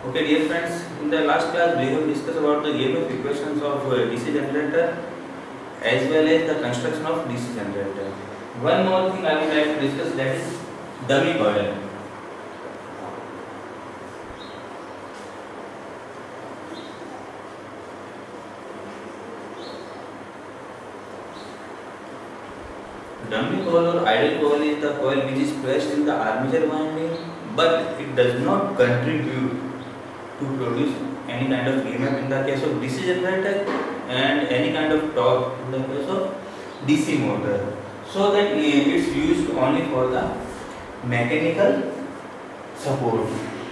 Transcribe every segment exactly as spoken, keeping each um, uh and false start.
Okay, dear friends, in the last class we have discussed about the E M F equations of uh, D C generator as well as the construction of D C generator. One more thing I would like to discuss, that is dummy coil. Dummy coil or idle coil is the coil which is placed in the armature winding, but it does not contribute to produce any kind of E M F in the case of D C generator and any kind of torque in the case of D C motor. So that it's used only for the mechanical support.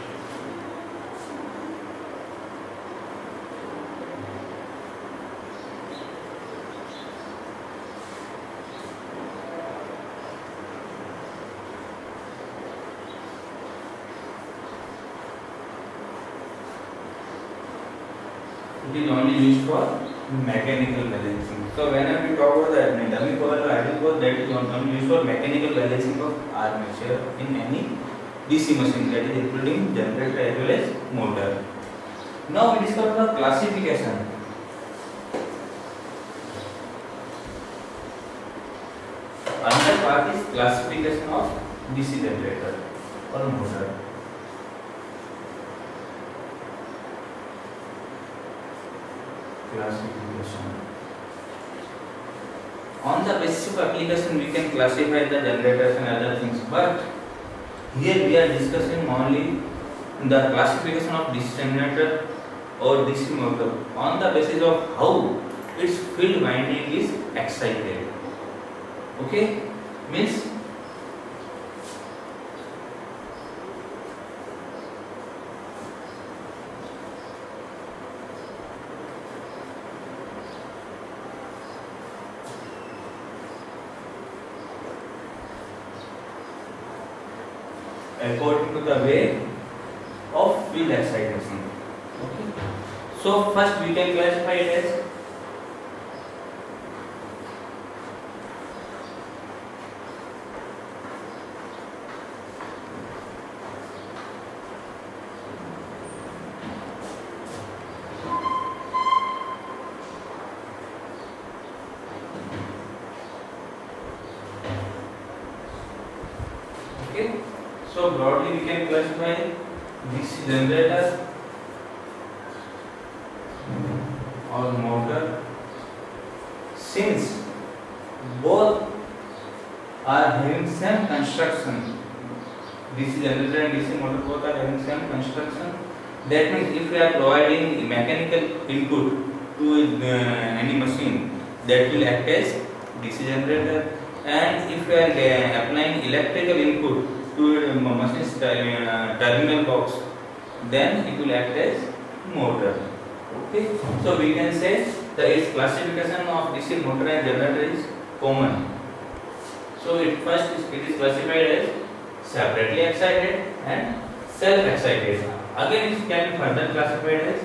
It is only used for mechanical balancing. So whenever we talk about the dummy coil or idle coil, that is only used for mechanical balancing of armature in any D C machine, that is including generator as well as motor. Now we discuss the classification. Another part is classification of D C generator or motor. Classification. On the basis of application, we can classify the generators and other things, but here we are discussing only the classification of D C generator or D C motor on the basis of how its field winding is excited. Okay, means according to the way of field excitation. Okay. So first we can classify it as okay. So broadly we can classify D C generator or motor, since both are having same construction. D C generator and D C motor both are having same construction. That means if we are providing mechanical input to uh, any machine, that will act as D C generator, and if we are uh, applying electrical input to a machine's uh, terminal box, then it will act as motor. Okay, so we can say that its classification of D C motor and generator is common. So it first is, it is classified as separately excited and self-excited. Again, it can be further classified as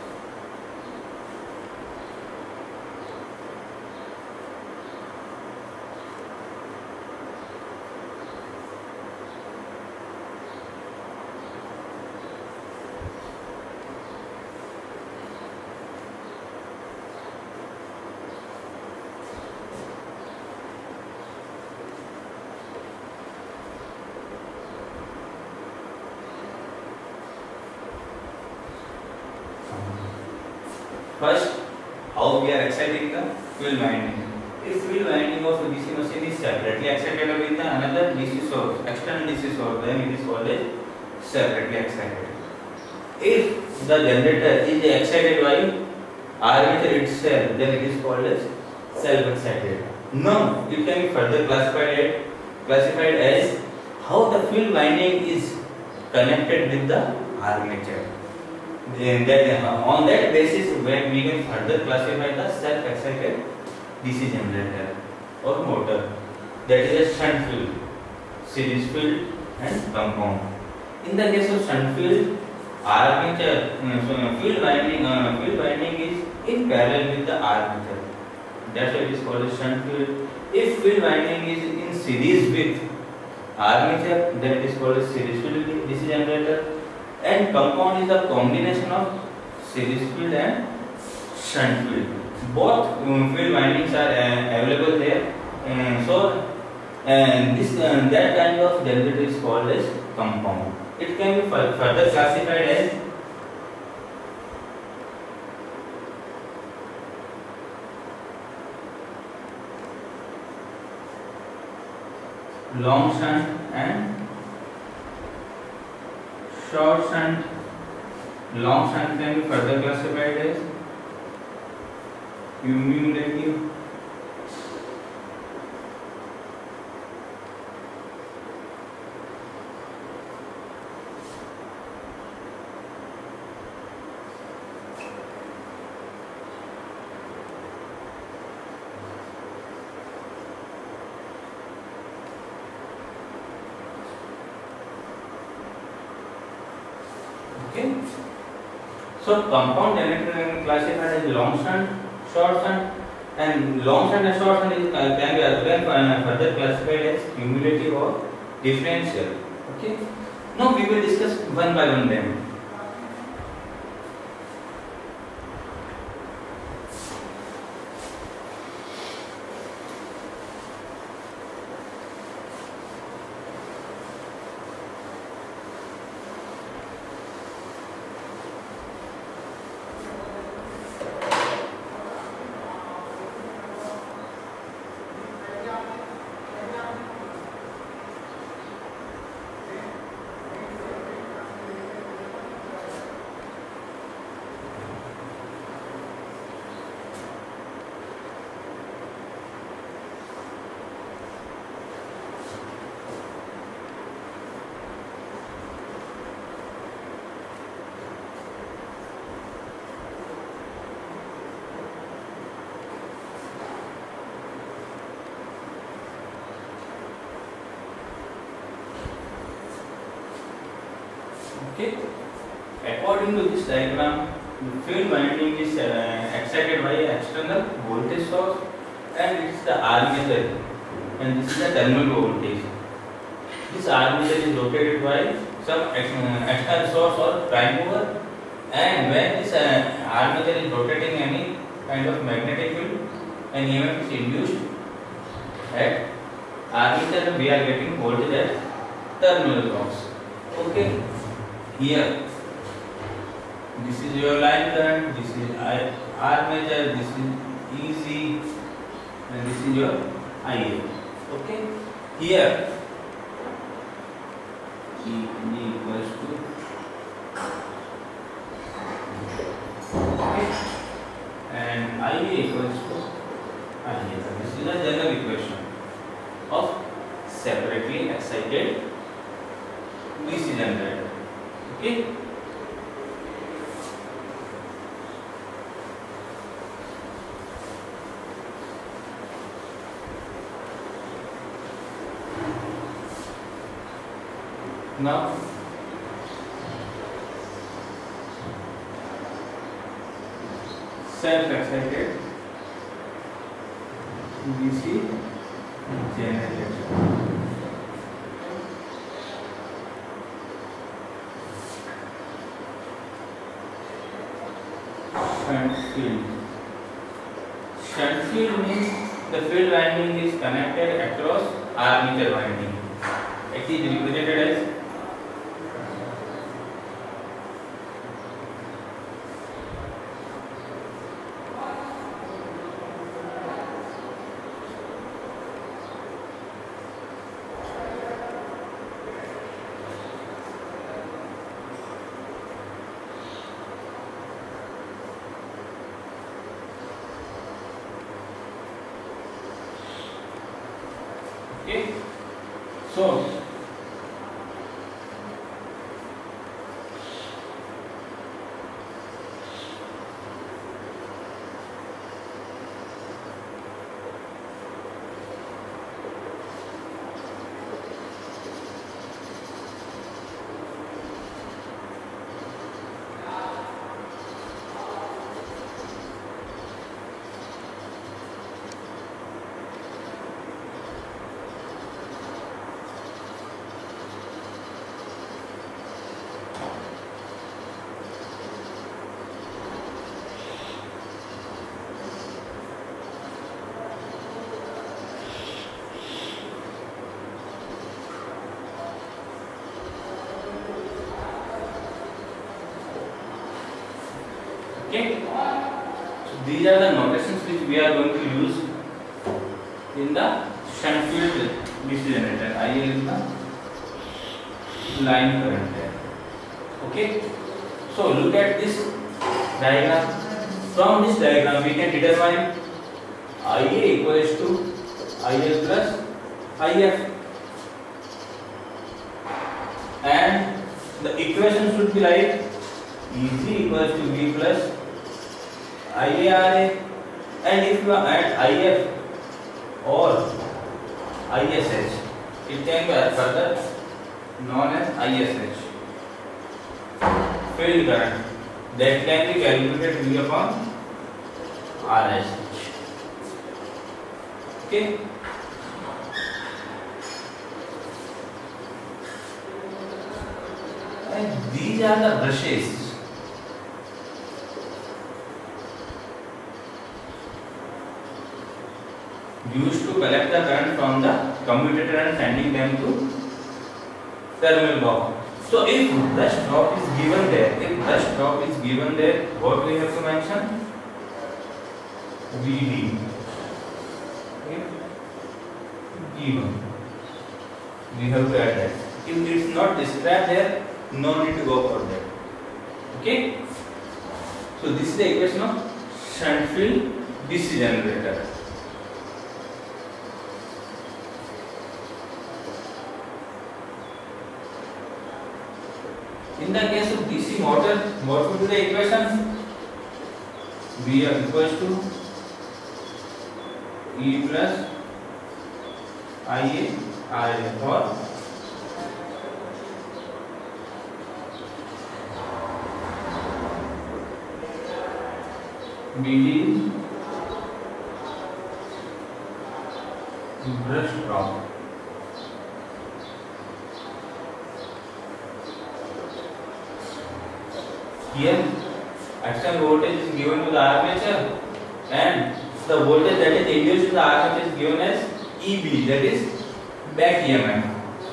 first, how we are exciting the field winding. If field winding of a D C machine is separately excited with the another D C source, external D C source, then it is called as separately excited. If the generator is excited by armature itself, then it is called as self-excited. Now, it can be further classified classified as how the field winding is connected with the armature. Then that, on that basis, when we can further classify the self-excited D C generator or motor, that is a shunt field, series field and compound. In the case of shunt field, armature uh, field winding uh, field winding is in parallel with the armature. That's why it is called a shunt field. If field winding is in series with armature, then it is called a series field D C generator. And compound is the combination of series field and shunt field. Both um, field windings are uh, available there. Uh, so and this uh, that kind of derivative is called as compound. It can be further classified as long shunt and short shunt. Long shunt can be further classified as cumulative Okay. So compound generator classified as long shunt, short shunt, and long shunt and short shunt is, uh, can be again uh, further classified as cumulative or differential. Okay. Now we will discuss one by one them. Okay. According to this diagram, the field winding is uh, excited by an external voltage source, and it is the armature, and this is the terminal voltage. This armature is rotated by some ex uh, external source or prime mover, and when this uh, armature is rotating any kind of magnetic field, an E M F is induced at armature, we are getting voltage at terminal box. Okay. Here, this is your line current, this is armature, this is E C, and this is your I A. Okay. Here, E equals to, okay, and I A equals to I A. This is a general equation of separately excited D C generator. Okay. Now self-excited D C generator. Shunt field. Shunt field means the field winding is connected across armature winding. It is represented as okay. So Okay. So these are the notations which we are going to use in the shunt field D C generator. I L is the line current there. Okay. So look at this diagram. From this diagram we can determine I A equals to I L plus I F, and the equation should be like E C equals to V plus I A R A, and if you add I F or I S H, it can be further known as I S H, field current, that can be calculated V upon R S H. Okay. And these are the brushes used to collect the current from the commutator and sending them to terminal box. So if brush drop is given there, if brush drop is given there, what we have to mention? V D. Okay. Given. We have to add that. If it is not described there, no need to go for that. Okay. So this is the equation of shunt field D C generator. In the case of D C motor, what would be the equation? V equals to E plus I A R A, or B D brush drop. Here external voltage is given to the armature, and the voltage that is induced to the armature is given as E B, that is back E M F.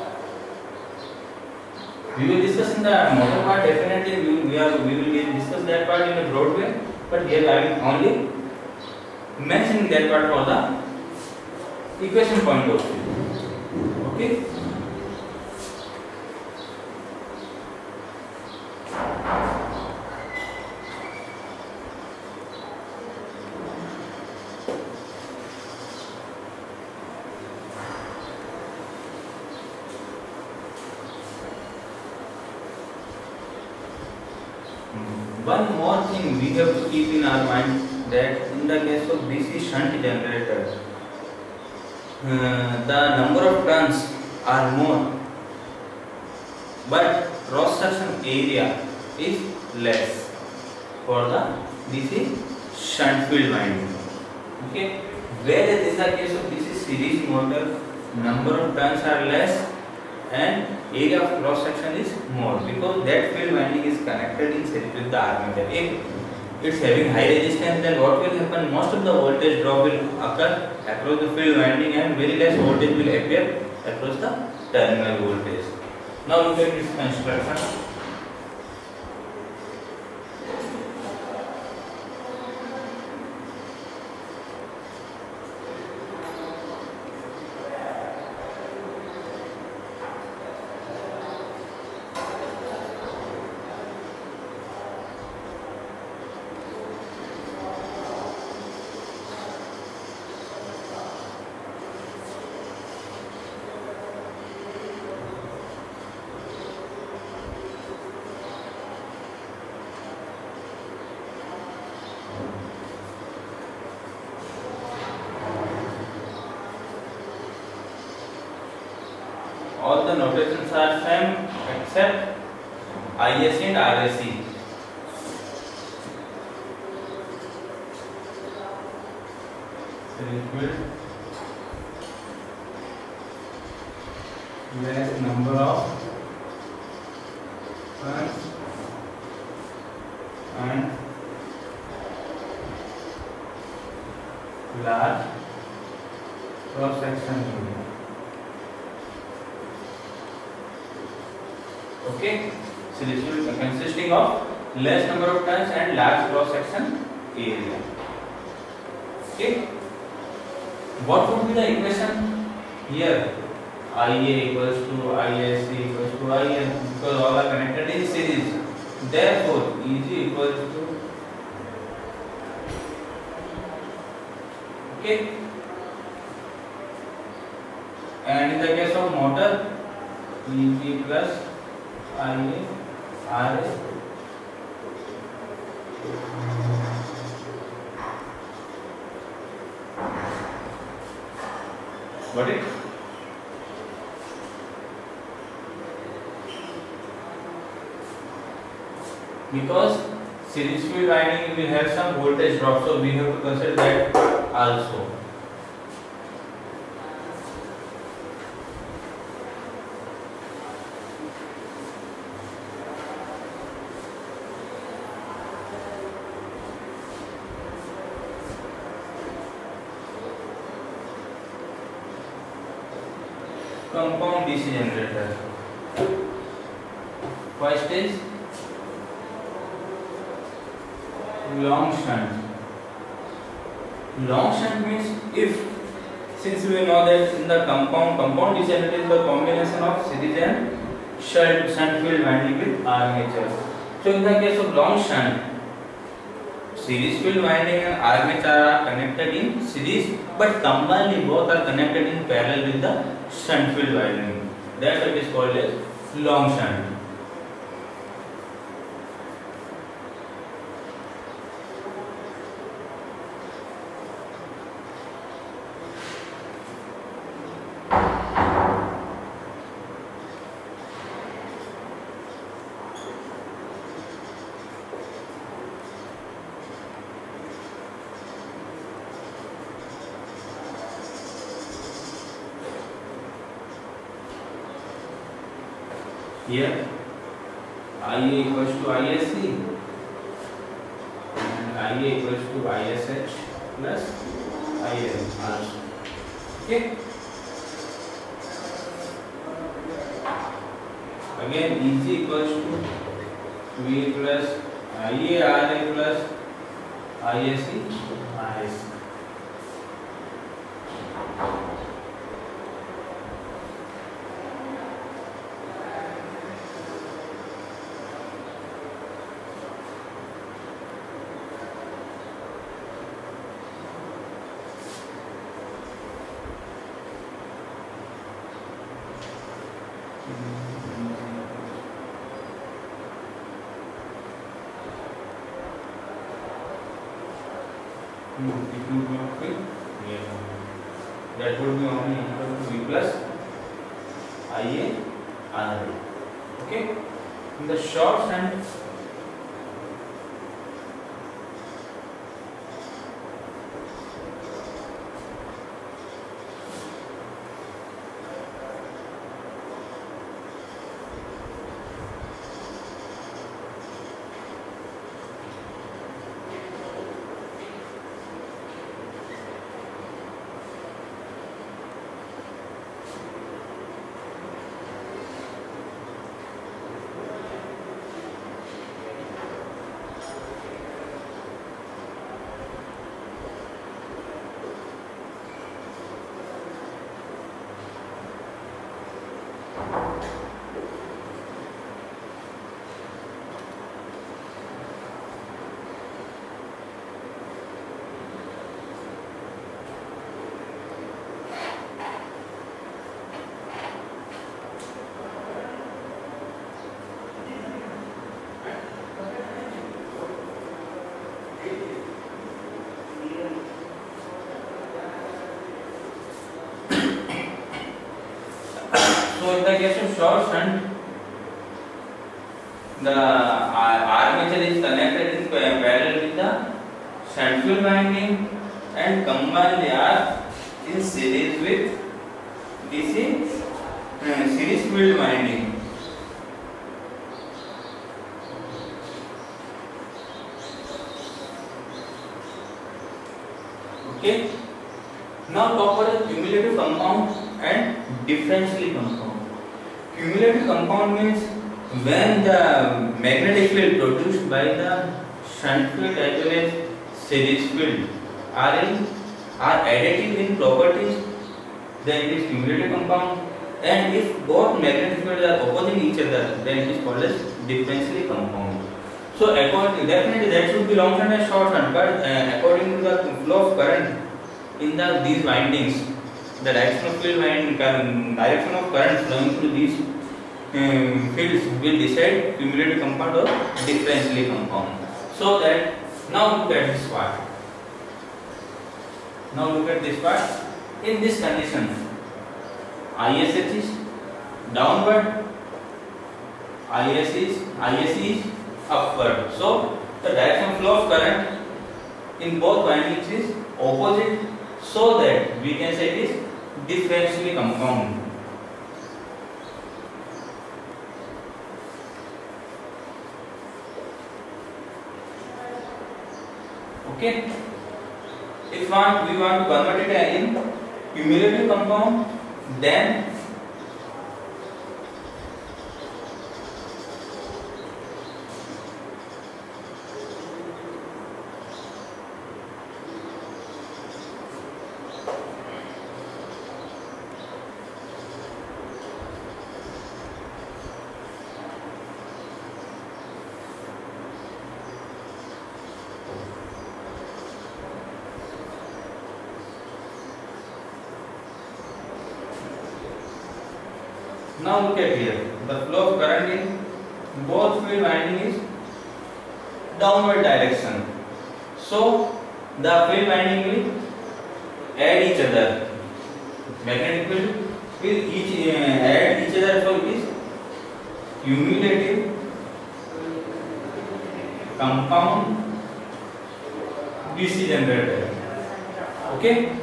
We will discuss in the motor part, definitely we will, we are we will discuss that part in a broad way, but here I am only mentioning that part for the equation point of view. Okay. One more thing we have to keep in our mind, that in the case of D C shunt generator, uh, the number of turns are more, but cross section area is less for the D C shunt field winding. Okay, whereas in the case of D C series motor, number of turns are less and area of cross section is more, because that field winding is connected in series with the armature. If it's having high resistance, then what will happen? Most of the voltage drop will occur across the field winding and very less voltage will appear across the terminal voltage. Now look at this construction. All the notations are same except I S C and R S C. Less number of turns and large cross section area. Okay, so this will be consisting of less number of turns and large cross section area. Okay. What would be the equation here? I A equals to I S C equals to I N, because all are connected in series. Therefore, E G equals to, okay. And in the case of motor, E G plus I A R A. Got it? Because series field winding will have some voltage drop, so we have to consider that also. Compound D C generator. First is long shunt. Long shunt means, if, since we know that in the compound compound D C generator is the combination of series and shunt shunt field winding with armature. So in the case of long shunt, series field winding and armature are connected in series, but combinedly both are connected in parallel with the shunt field winding. That's what is called as long shunt. Here I A equals to I S C and I A equals to I S H plus I N also. Okay. Again E G equals to V plus I A R A plus I S C I S C. It would be okay. Yeah. That would be only equal to V plus I A R A. Okay. In the short shunt, so in the case of short shunt, the armature is connected in parallel with the shunt field winding and combined they are in series with D C uh, series field winding. Okay. Now talk about the cumulative compound and differentially compound. Cumulative compound means when the magnetic field produced by the shunt field as well as series field are in are additive in properties, then it is cumulative compound. And if both magnetic fields are opposing each other, then it is called as differentially compound. So according, definitely that should be long shunt and short shunt, but uh, according to the flow of current in the these windings, the direction of field and direction of current flowing through these um, fields will decide cumulative compound or differentially compound. So that now look at this part. Now look at this part. In this condition, I S H is downward, I S is I S C is upward. So the direction flow of current in both windings is opposite, so that we can say it is differentially compound. Okay. If want, we want to convert it in cumulative compound, then now look at here. The flow of current in both field winding is downward direction. So the field winding will add each other. Magnetic field will each uh, add each other. So it is cumulative compound D C generator. Okay.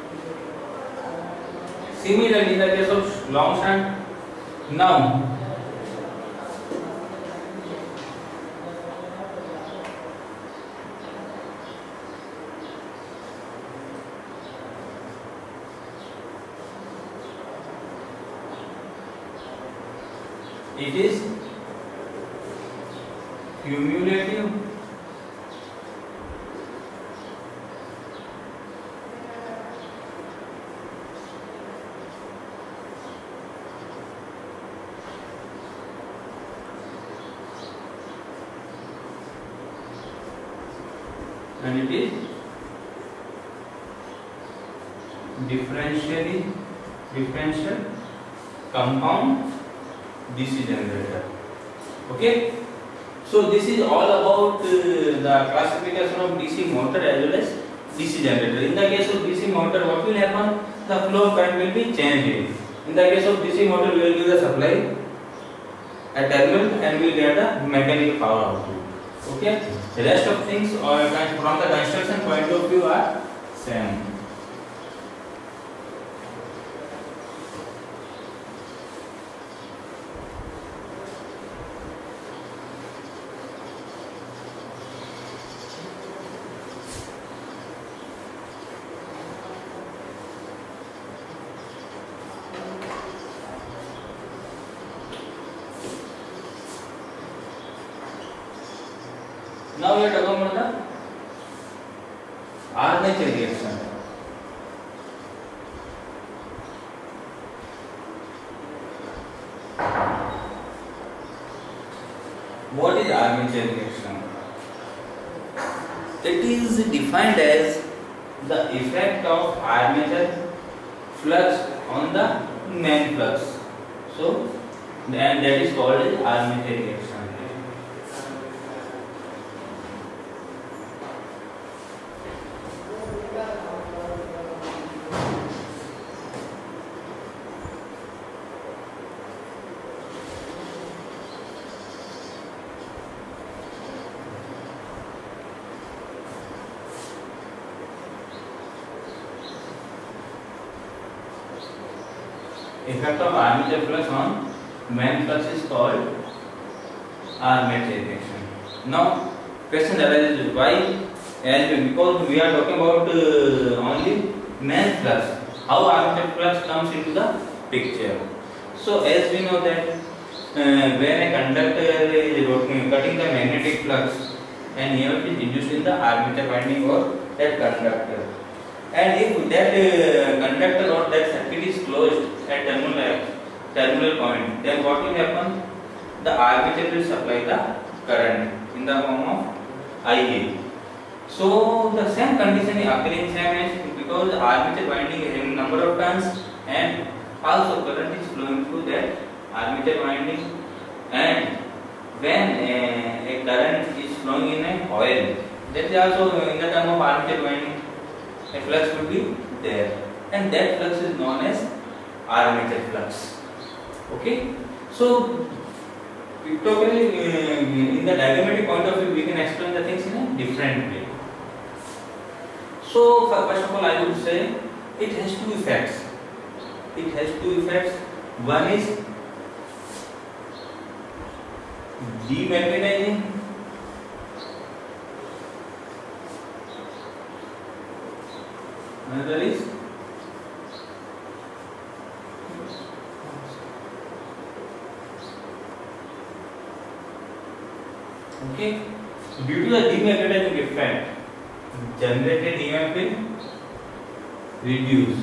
Similarly, in the case of long shunt, now it is cumulative and it is differentially differential compound D C generator. Okay, so this is all about uh, the classification of D C motor as well as D C generator. In the case of D C motor, what will happen? The flow of current will be changed. In the case of D C motor, we will give the supply at terminal and we will get the mechanical power output. Okay, the rest of things or from the construction point of view are same. Now we are talking about the armature reaction. What is armature reaction? It is defined as the effect of armature flux on the main flux. So, and that is called as armature reaction. Effect of armature flux on main flux is called armature reaction. Now, question arises why? As because we are talking about uh, only main flux, how armature flux comes into the picture. So, as we know that uh, when a conductor is rotating, cutting the magnetic flux, and E M F is induced in the armature winding or that conductor. And if that uh, conductor or that circuit is closed at terminal terminal point, then what will happen? The armature will supply the current in the form of I A. So the same condition is occurring same as because armature winding is having number of turns and also current is flowing through that armature winding, and when a, a current is flowing in a coil, that is also in the term of armature winding, a flux will be there, and that flux is known as armature flux. Okay, so pictorially uh, in the diagrammatic point of view we can explain the things in a different way. So first of all I would say it has two effects. It has two effects. One is demagnetizing, another is okay. Due to the demagnetizing effect, generated E M F will reduce.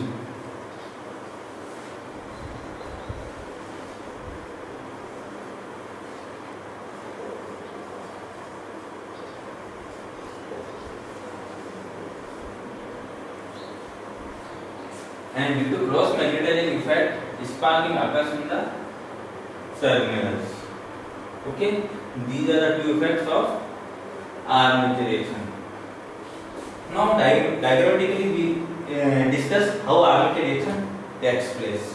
And due to cross magnetizing effect, sparking occurs in the terminals. Okay, these are the two effects of armature reaction. Now di diagrammatically we uh, discuss how armature reaction takes place.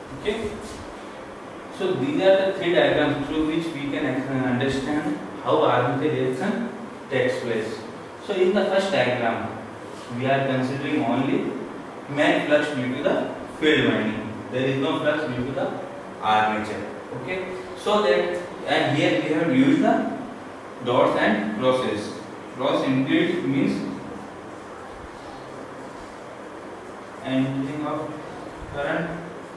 Okay. So these are the three diagrams through which we can understand how armature reaction takes place. So in the first diagram, we are considering only main flux due to the field winding. There is no flux due to the armature. Okay. So that, and here we have used the dots and crosses. Cross indeed means entering of current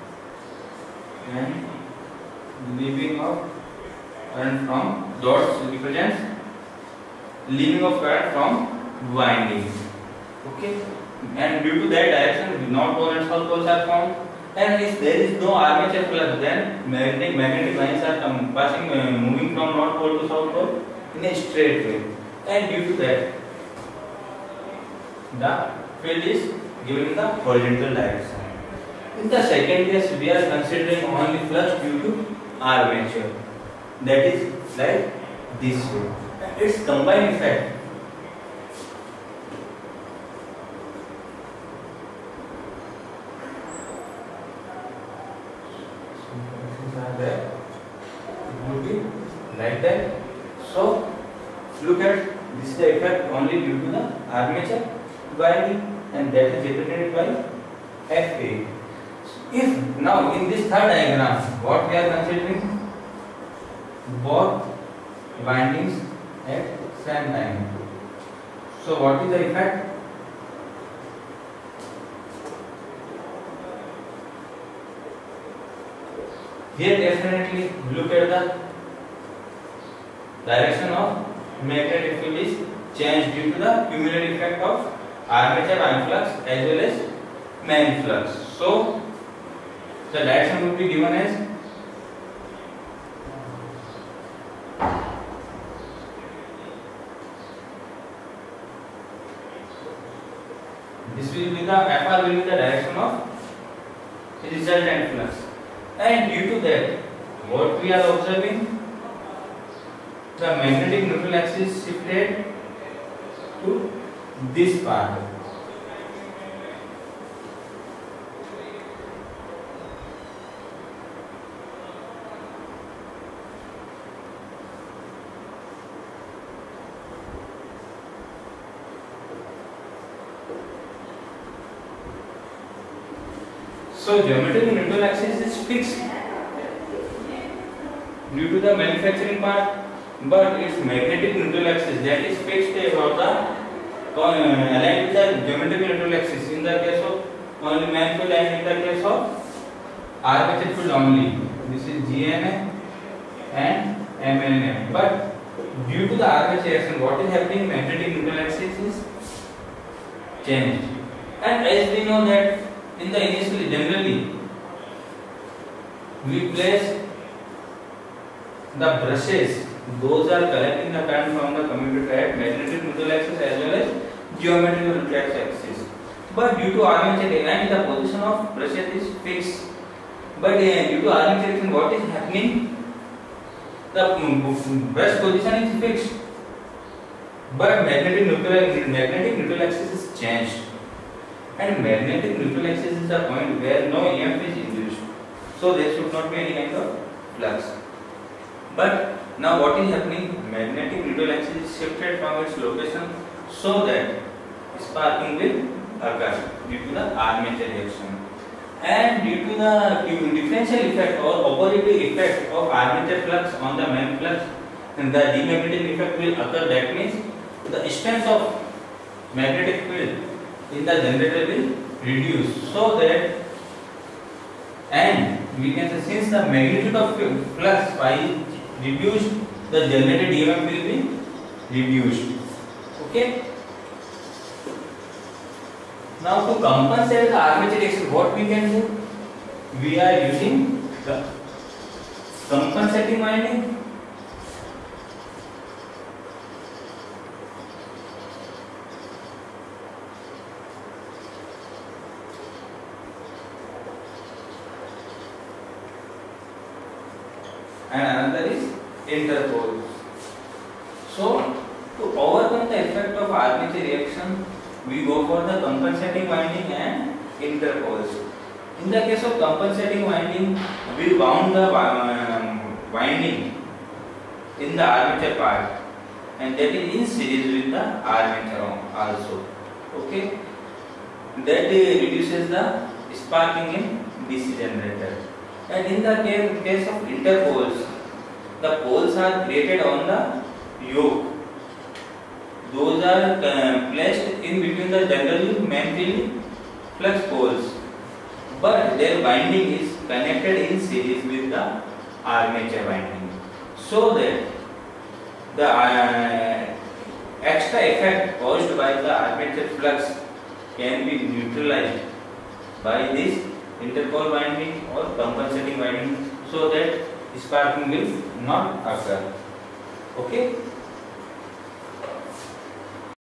and leaving of current from dots represents leaving of current from winding. Okay, and due to that direction, north pole and south poles are formed. And if there is no armature flux, then magnetic magnetic lines are come, passing uh, moving from north pole to south pole in a straight way. And due to that, the field is given in the horizontal direction. In the second case, we are considering only flux due to armature. That is like this way. Its combined effect. Are there? It would be like that. So look at this is the effect only due to the armature winding, and that is represented by F A. If now in this third diagram, what we are considering, both windings at same time. So what is the effect? Here definitely look at the direction of magnetic field is changed due to the cumulative effect of armature ion flux as well as main flux. So the direction would be given as this will be the F R will be the direction of resultant flux. And due to that, what we are observing, the magnetic neutral axis shifted to this part. So geometric neutral axis is fixed due to the manufacturing part, but its magnetic neutral axis that is fixed about the uh, aligned with the geometric neutral axis in the case of only main field and in the case of armature field only. This is G N A and M N A. But due to the armature action, what is happening? Magnetic neutral axis is changed, and as we know that in the initially generally we place the brushes, those are collecting the current from the commutator at magnetic neutral axis as well as geometric neutral axis. But due to armature action, the position of brushes is fixed. But uh, due to armature action, what is happening? The brush position is fixed, but magnetic neutral magnetic neutral axis is changed. And magnetic neutral axis is the point where no E M F is induced, so there should not be any kind of flux. But now what is happening? Magnetic neutral axis is shifted from its location so that sparking will occur due to the armature reaction. And due to the differential effect or opposite effect of armature flux on the main flux, and the demagnetic effect will occur. That means the strength of magnetic field in the generator will reduce, so that, and we can say since the magnitude of flux phi reduced, the generated E M F will be reduced. Okay. Now to compensate the armature reaction, what we can do? We are using the compensating winding. And another is interpoles. So to overcome the effect of armature reaction, we go for the compensating winding and interpoles. In the case of compensating winding, we wound the um, winding in the armature part, and that is in series with the armature also. Okay, that uh, reduces the sparking in D C generator. And in the case, case of interpoles, the poles are created on the yoke. Those are uh, placed in between the generally main field flux poles, but their winding is connected in series with the armature winding, so that the uh, extra effect caused by the armature flux can be neutralized by this interpole winding or compensating winding, so that sparking will not occur. Okay.